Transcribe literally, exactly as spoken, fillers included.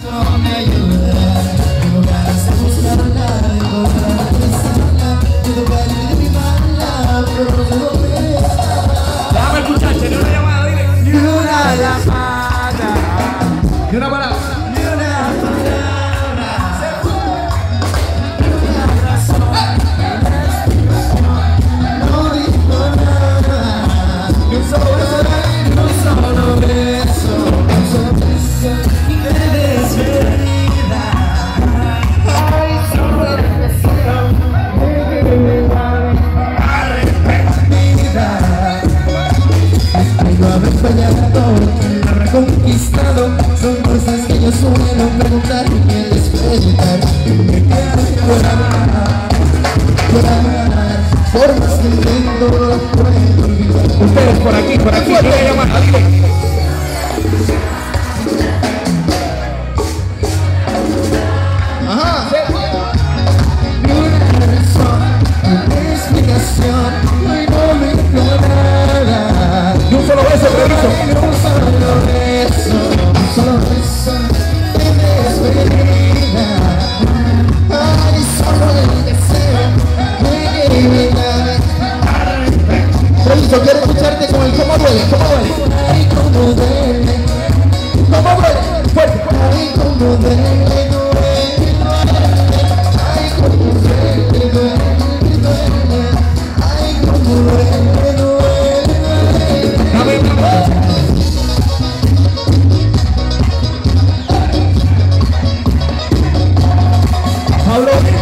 Déjame escucharte, ni una llamada, dile. Ni una llamada. Ni una palabra. Ni una palabra. Ni una razón. No dijo nada. Ni un solo beso. Ni un solo beso. Un solo beso. Y de despedida. Ay, solo deseo de que me llamen arrepentida. Tengo haber fallado, la reconquistado. Son cosas que yo suelo preguntar y que despertar. Me quedo por amar, por amar. Por más que intento no lo puedo olvidar. Ustedes por aquí, por aquí, ni una llamada, dile. Ajá. Ni una razón, ni una explicación. Hoy no me dijo nada. Y un solo beso, permiso. Un solo beso, un solo beso de despedida. Ay, solo el deseo de que me llamen arrepentida. Permiso, quiero escucharte con el cómo duele, cómo duele. Ay, cómo duele, cómo duele, fuerte. Ay, cómo duele, duele, duele. Ay, cómo duele, duele, duele. Ay, cómo duele, duele, duele. Dame una palabra. Pablo.